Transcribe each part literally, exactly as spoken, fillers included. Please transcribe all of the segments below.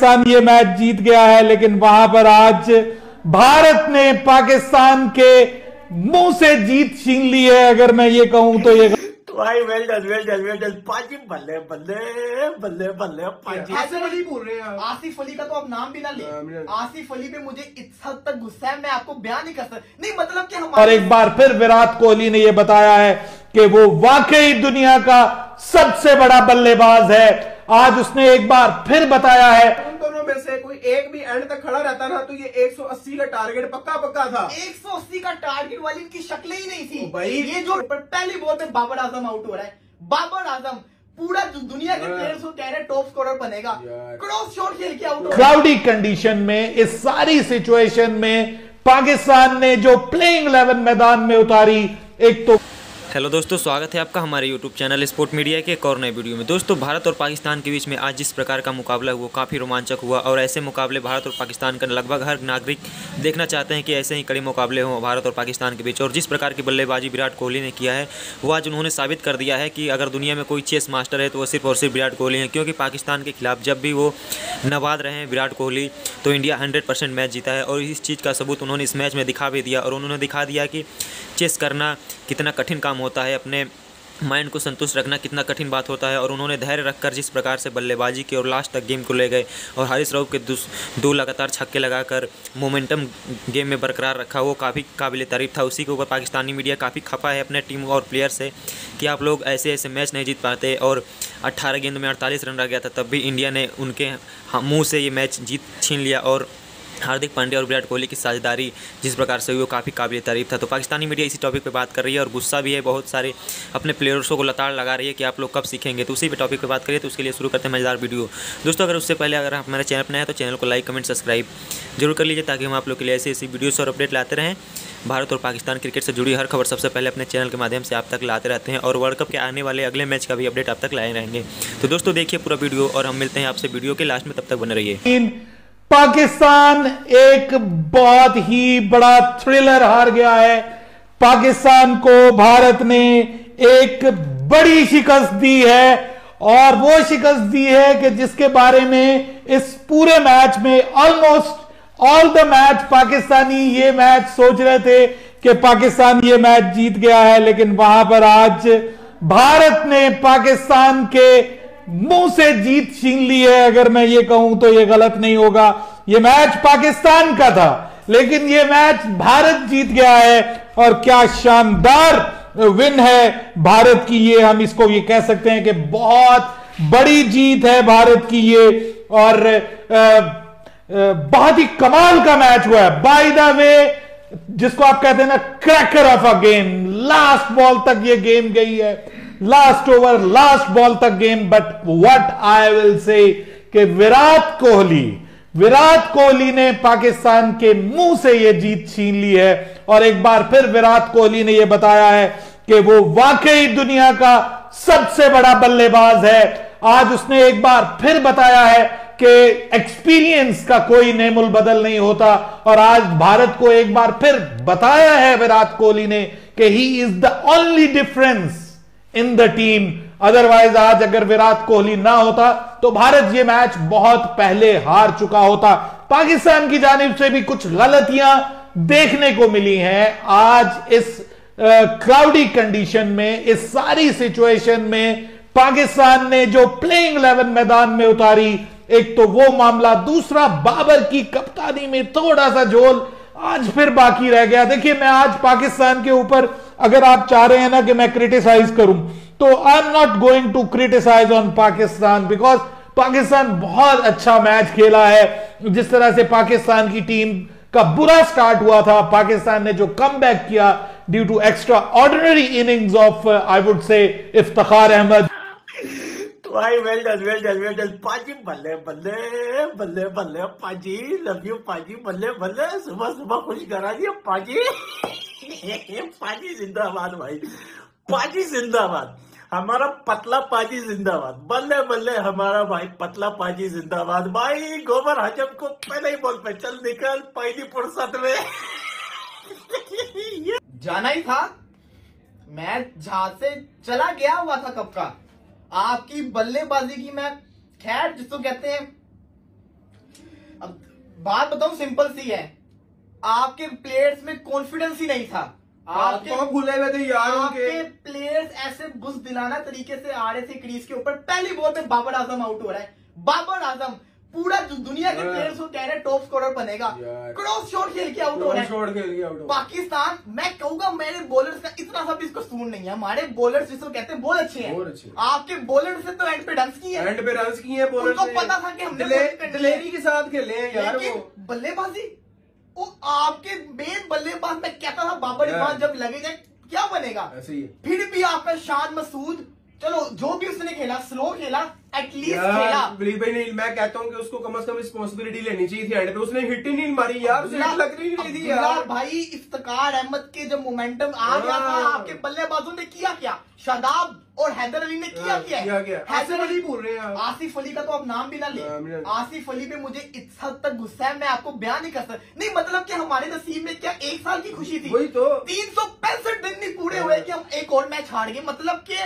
पाकिस्तान ये मैच जीत गया है, लेकिन वहां पर आज भारत ने पाकिस्तान के मुंह से जीत छीन ली है। अगर मैं ये कहूं तो ये भाई well done well done well done paaji बल्ले बल्ले बल्ले बल्ले पाजी। आसिफ अली बोल रहे हैं। आसिफ अली का तो आप नाम भी ना ले। आसिफ अली पे मुझे इस हद तक गुस्सा है, मैं आपको बयान नहीं कर सकता। नहीं मतलब कि हमारे और एक बार फिर विराट कोहली ने यह बताया है कि वो वाकई दुनिया का सबसे बड़ा बल्लेबाज है। आज उसने एक बार फिर बताया है उन दोनों में से कोई एक भी एंड तक खड़ा रहता ना तो ये एक सौ अस्सी का टारगेट पक्का पक्का था। एक सौ अस्सी का टारगेट वाली इनकी शक्लें ही नहीं थी भाई। ये जो पहली बॉल पे बाबर आजम आउट हो रहा है, बाबर आजम पूरा दुनिया के प्लेयर्स को कह रहे हैं टॉप स्कोरर बनेगा, क्रॉस शॉट खेल के आउट। क्लाउडी कंडीशन में इस सारी सिचुएशन में पाकिस्तान ने जो प्लेइंग इलेवन मैदान में उतारी, एक तो हेलो दोस्तों, स्वागत है आपका हमारे यूट्यूब चैनल स्पोर्ट मीडिया के एक और नए वीडियो में। दोस्तों, भारत और पाकिस्तान के बीच में आज जिस प्रकार का मुकाबला हुआ काफ़ी रोमांचक हुआ और ऐसे मुकाबले भारत और पाकिस्तान का लगभग हर नागरिक देखना चाहते हैं कि ऐसे ही कड़े मुकाबले हों भारत और पाकिस्तान के बीच। और जिस प्रकार की बल्लेबाजी विराट कोहली ने किया है वो आज उन्होंने साबित कर दिया है कि अगर दुनिया में कोई चेस मास्टर है तो वो सिर्फ और सिर्फ विराट कोहली हैं। क्योंकि पाकिस्तान के खिलाफ जब भी वो नवाद रहे हैं विराट कोहली तो इंडिया हंड्रेड परसेंट मैच जीता है। और इस चीज़ का सबूत उन्होंने इस मैच में दिखा भी दिया और उन्होंने दिखा दिया कि चेस करना कितना कठिन काम होता है, अपने माइंड को संतुष्ट रखना कितना कठिन बात होता है। और उन्होंने धैर्य रखकर जिस प्रकार से बल्लेबाजी की और लास्ट तक गेम को ले गए और हारिस रऊफ के दो लगातार छक्के लगाकर मोमेंटम गेम में बरकरार रखा, वो काफ़ी काबिल तारीफ था। उसी के ऊपर पाकिस्तानी मीडिया काफ़ी खफा है अपने टीम और प्लेयर से कि आप लोग ऐसे ऐसे मैच नहीं जीत पाते। और अट्ठारह गेंद में अड़तालीस रन रह गया था, तब भी इंडिया ने उनके मुँह से ये मैच जीत छीन लिया। और हार्दिक पांड्या और विराट कोहली की साझेदारी जिस प्रकार से हुई वो काफ़ी काबिल तारीफ था। तो पाकिस्तानी मीडिया इसी टॉपिक पे बात कर रही है और गुस्सा भी है, बहुत सारे अपने प्लेयर्सों को लताड़ लगा रही है कि आप लोग कब सीखेंगे। तो उसी पे टॉपिक पे बात करिए, तो उसके लिए शुरू करते हैं मजेदार वीडियो। दोस्तों, अगर उससे पहले अगर आप हमारे चैनल पर नए हैं तो चैनल को लाइक कमेंट सब्सक्राइब जरूर कर लीजिए ताकि हम आप लोग के लिए ऐसी ऐसी वीडियोस और अपडेट लाते रहें। भारत और पाकिस्तान क्रिकेट से जुड़ी हर खबर सबसे पहले अपने चैनल के माध्यम से आप तक लाते रहते हैं और वर्ल्ड कप के आने वाले अगले मैच का भी अपडेट आप तक लाए रहेंगे। तो दोस्तों, देखिए पूरा वीडियो और हम मिलते हैं आपसे वीडियो के लास्ट में, तब तक बने रहिए। पाकिस्तान एक बहुत ही बड़ा थ्रिलर हार गया है। पाकिस्तान को भारत ने एक बड़ी शिकस्त दी है और वो शिकस्त दी है कि जिसके बारे में इस पूरे मैच में ऑलमोस्ट ऑल द मैच पाकिस्तानी ये मैच सोच रहे थे कि पाकिस्तान ये मैच जीत गया है, लेकिन वहां पर आज भारत ने पाकिस्तान के मुंह से जीत छीन ली है। अगर मैं ये कहूं तो ये गलत नहीं होगा। ये मैच पाकिस्तान का था लेकिन ये मैच भारत जीत गया है और क्या शानदार विन है भारत की। ये हम इसको ये कह सकते हैं कि बहुत बड़ी जीत है भारत की ये। और आ, आ, बहुत ही कमाल का मैच हुआ है। बाय द वे, जिसको आप कहते हैं ना cracker of a game, last ball तक ये गेम गई है, लास्ट ओवर लास्ट बॉल तक game. But what I will say कि विराट कोहली विराट कोहली ने पाकिस्तान के मुंह से यह जीत छीन ली है। और एक बार फिर विराट कोहली ने यह बताया है कि वो वाकई दुनिया का सबसे बड़ा बल्लेबाज है। आज उसने एक बार फिर बताया है कि एक्सपीरियंस का कोई नेमुल बदल नहीं होता। और आज भारत को एक बार फिर बताया है विराट कोहली ने कि he is the only difference in the team. Otherwise आज अगर विराट कोहली ना होता तो भारत ये मैच बहुत पहले हार चुका होता। पाकिस्तान की जानिब से भी कुछ गलतियां देखने को मिली हैं आज इस क्लाउडी कंडीशन में, इस सारी सिचुएशन में पाकिस्तान ने जो प्लेइंग इलेवन मैदान में उतारी, एक तो वो मामला, दूसरा बाबर की कप्तानी में थोड़ा सा झोल आज फिर बाकी रह गया। देखिए, मैं आज पाकिस्तान के ऊपर अगर आप चाह रहे हैं ना कि मैं क्रिटिसाइज करूं तो I am not going to criticise on Pakistan because Pakistan बहुत अच्छा मैच खेला है। जिस तरह से पाकिस्तान की टीम का बुरा स्टार्ट हुआ था, पाकिस्तान ने जो कमबैक किया due to extraordinary innings of I would say Iftikhar Ahmed. भाई well done well done well done paaji बल्ले बल्ले बल्ले बल्ले पाजी, लव यू पाजी, बल्ले बल्ले, सुबह सुबह खुश करा दिया पाजी। पाजी जिंदाबाद भाई, पाजी जिंदाबाद, हमारा पतला पाजी जिंदाबाद, बल्ले बल्ले हमारा भाई पतला पाजी जिंदाबाद। भाई गोबर हजम को पहले ही बोल पे चल निकल पहली फुर्सत में। जाना ही था, मैच जहां से चला गया हुआ था कब का। आपकी बल्लेबाजी की मैं खैर जिसको कहते हैं अब बात बताऊं, सिंपल सी है, आपके प्लेयर्स में कॉन्फिडेंस ही नहीं था। आपके कहाँ भूले हुए थे यार आपके उनके। प्लेयर्स ऐसे बुस दिलाना तरीके से आ रहे थे क्रीज के ऊपर। पहली बॉल पे बाबर आजम आउट हो रहा है। बाबर आजम पूरा दु- दुनिया के प्लेयर्स को कह रहे टॉप स्कोरर बनेगा, क्रॉस शॉट खेल के आउट हो रहा है। शॉट खेल के आउट हो। पाकिस्तान, मैं कहूंगा मेरे बॉलर्स का इतना सा भी कसूर नहीं है। हमारे बॉलर्स जिसको कहते हैं बहुत अच्छे हैं। बहुत अच्छे। आपके बॉलर से तो एंड पे डंस की है, एंड पे रन्स किए हैं बॉलर उनको पता था कि हमने दिले, bowling करनी है। दिलेरी के साथ खेले हैं यार लेकिन वो। बल्लेबाजी, वो आपके मेन बल्लेबाज, मैं कहता था बाबर इरफान जब लगेगा क्या बनेगा। ऐसे ही है। फिर भी आपका शान मसूद, चलो जो भी उसने खेला, स्लो खेला, एटलीस्ट यार खेला। दिलीप भाई नहीं, मैं कहता हूँ कि उसको कम से कम रिस्पॉन्सिबिलिटी लेनी चाहिए थी एंड पे। उसने हिट ही नहीं मारी यार, उसे हिट लग रही नहीं थी अब्दुल्ला यार। भाई, इफ्तिकार अहमद के जब मोमेंटम आ गया था, हाँ। आपके बल्लेबाजों ने किया क्या? शादाब और हैदर अली ने किया हाँ, क्या? किया क्या? आसिफ अली भूल रहे हैं आप। आसिफ अली का तो आप नाम भी ना ले। नाम भी ना ले। आसिफ अली पे मुझे इस हद तक गुस्सा है, मैं आपको बयान नहीं कर सकता। नहीं मतलब कि हमारे नसीब में क्या एक साल की खुशी थी? वही तो। तीन सौ पैंसठ दिन नहीं पूरे हुए कि हम एक और मैच हार गए। मतलब कि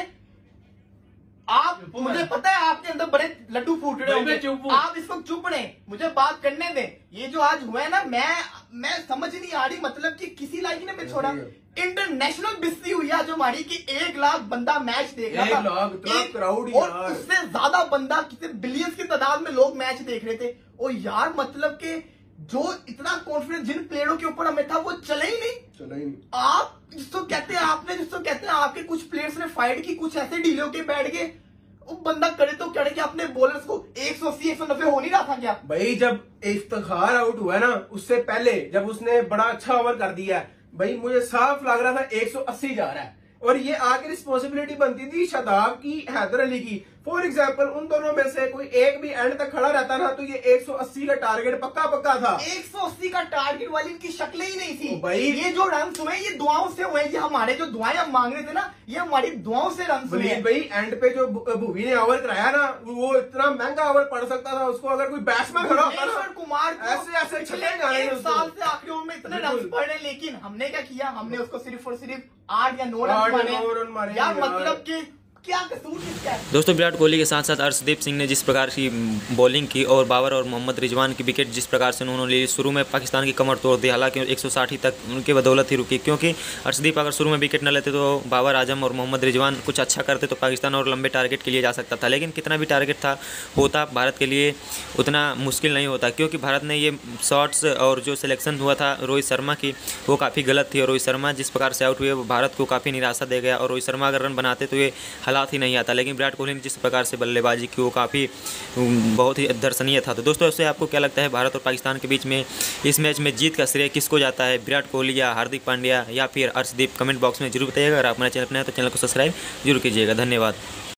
आप, मुझे पता है आपके अंदर बड़े लड्डू फूट रहे होंगे, आप इस वक्त चुप रहे, मुझे बात करने दें। ये जो आज हुआ है ना, मैं मैं समझ नहीं आ रही, मतलब कि किसी लायक ने मैं छोड़ा। इंटरनेशनल बिस्ती हुई आज हमारी कि एक लाख बंदा मैच देख रहा एक था। लाख, इतना एक- crowd और यार। उससे ज्यादा बंदा, कितने बिलियंस की तादाद में लोग मैच देख रहे थे। और यार मतलब कि जो इतना कॉन्फिडेंस जिन प्लेयरों के ऊपर हमें था, वो चले ही नहीं। चला ही नहीं। आप जिसको कहते हैं, आपने जिसको कहते हैं, आपके कुछ प्लेयर्स ने फाइट की, कुछ ऐसे ढीले होके बैठ गए। वो बंदा करे तो करे कि अपने बॉलर्स को एक सौ अस्सी एक सौ नब्बे हो नहीं रहा था क्या? भाई जब इफ्तिखार आउट हुआ ना, उससे पहले जब उसने बड़ा अच्छा ओवर कर दिया, भाई मुझे साफ लग रहा था एक सौ अस्सी जा रहा है। और ये आगे रिस्पॉन्सिबिलिटी बनती थी शादाब की, हैदर अली की। फॉर एग्जाम्पल उन दोनों में से कोई एक भी एंड तक खड़ा रहता ना, तो ये एक सौ अस्सी का टारगेट पक्का पक्का था। एक सौ अस्सी का टारगेट वाली इनकी शक्ल ही नहीं थी। ओ भाई। ये जो रन हुए, ये दुआओं से हुए। ये हमारे जो दुआएं हम मांग रहे थे ना, ये हमारी दुआओं से रन हुए। बलीद भाई एंड पे जो भु- भुवी ने ओवर कराया ना, वो इतना महंगा ओवर पड़ सकता था उसको, अगर कोई बैट्समैन खड़ा होता भुवनेश्वर ना। कुमार को ऐसे ऐसे पिछले छक्के जाने एक उसको। साल से आखिरी ओवर में इतने रन बिल्कुल। पड़े, लेकिन हमने क्या किया? हमने उसको सिर्फ और सिर्फ आठ या नौ आठ रन या मारे। नौ रन मारे यार यार। मतलब कि क्या कसूर किसका है? दोस्तों विराट कोहली के साथ साथ अर्शदीप सिंह ने जिस प्रकार की बॉलिंग की और बाबर और मोहम्मद रिजवान की विकेट जिस प्रकार से उन्होंने ली, शुरू में पाकिस्तान की कमर तोड़ दी। हालांकि एक सौ साठ ही तक उनके बदौलत ही रुकी, क्योंकि अर्शदीप अगर शुरू में विकेट न लेते तो बाबर आजम और मोहम्मद रिजवान कुछ अच्छा करते तो पाकिस्तान और लंबे टारगेट के लिए जा सकता था। लेकिन कितना भी टारगेट था होता, भारत के लिए उतना मुश्किल नहीं होता, क्योंकि भारत ने ये शॉट्स और जो सिलेक्शन हुआ था रोहित शर्मा की, वो काफ़ी गलत थी। और रोहित शर्मा जिस प्रकार से आउट हुए वो भारत को काफ़ी निराशा दे गया। और रोहित शर्मा अगर रन बनाते तो ये हालात ही नहीं आता। लेकिन विराट कोहली ने जिस प्रकार से बल्लेबाजी की वो काफ़ी बहुत ही दर्शनीय था। तो दोस्तों इससे आपको क्या लगता है, भारत और पाकिस्तान के बीच में इस मैच में जीत का श्रेय किसको जाता है, विराट कोहली या हार्दिक पांड्या या फिर अर्शदीप? कमेंट बॉक्स में जरूर बताइएगा। अगर आप हमारे चैनल पर नए हैं तो चैनल को सब्सक्राइब जरूर कीजिएगा। धन्यवाद।